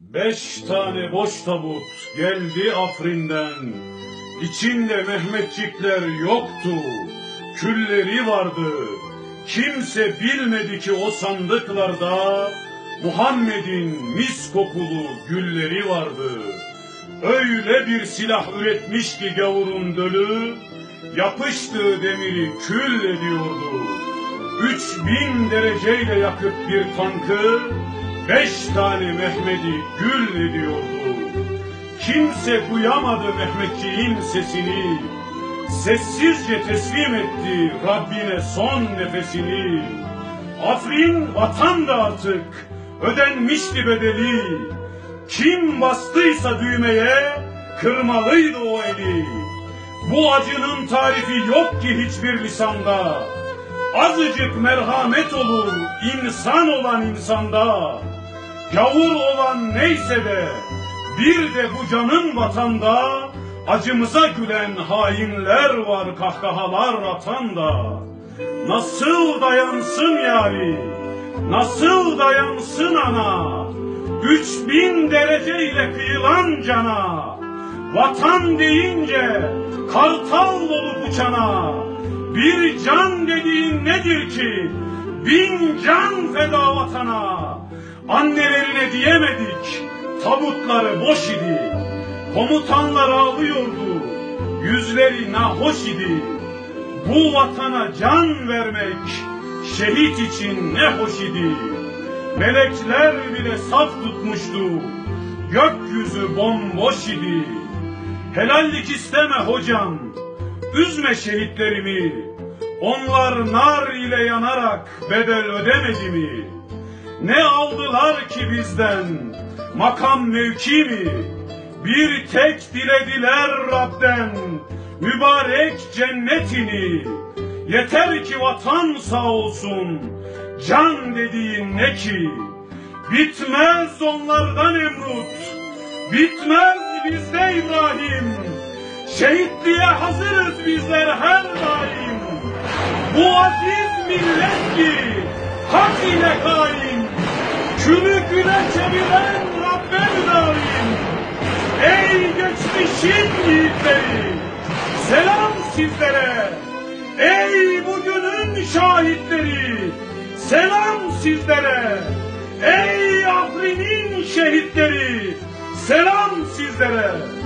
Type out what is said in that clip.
5 tane boş tabut geldi Afrin'den. İçinde Mehmetçikler yoktu, külleri vardı. Kimse bilmedi ki o sandıklarda Muhammed'in mis kokulu gülleri vardı. Öyle bir silah üretmiş ki gavurun dölü, yapıştığı demiri kül ediyordu. 3000 dereceyle yakıp bir tankı, 5 tane Mehmet'i gül ediyordu. Kimse duyamadı Mehmetçiğin sesini, sessizce teslim etti Rabbine son nefesini. Afrin vatandı artık, ödenmişti bedeli. Kim bastıysa düğmeye, kırmalıydı o eli. Bu acının tarifi yok ki hiçbir lisanda. Azıcık merhamet olur insan olan insanda. Gavur olan neyse de, bir de bu canın vatanda, acımıza gülen hainler var kahkahalar atan da. Nasıl dayansın yari, nasıl dayansın ana, 3000 dereceyle kıyılan cana. Vatan deyince kartal olup uçana, bir can dediğin nedir ki 1000 can feda vatana. Annelerine diyemedik, tabutları boş idi. Komutanlar ağlıyordu, yüzleri nahoş idi. Bu vatana can vermek şehit için ne hoş idi. Melekler bile saf tutmuştu, gökyüzü bomboş idi. Helallik isteme hocam, üzme şehitlerimi. Onlar nar ile yanarak bedel ödemedi mi? Ne aldılar ki bizden, makam mevki mi? Bir tek dilediler Rab'den, mübarek cennetini. Yeter ki vatan sağ olsun, can dediğin ne ki? Bitmez onlardan Nemrut, bitmez bizde İbrahim. Şehitliğe hazırız bizler her daim. Bu aziz millet ki hak ile kaim, külü güne çeviren Rabbe müdavim. Ey geçmişin yiğitleri, selam sizlere. Ey bugünün şahitleri, selam sizlere. Ey Afrin'in şehitleri, selam sizlere.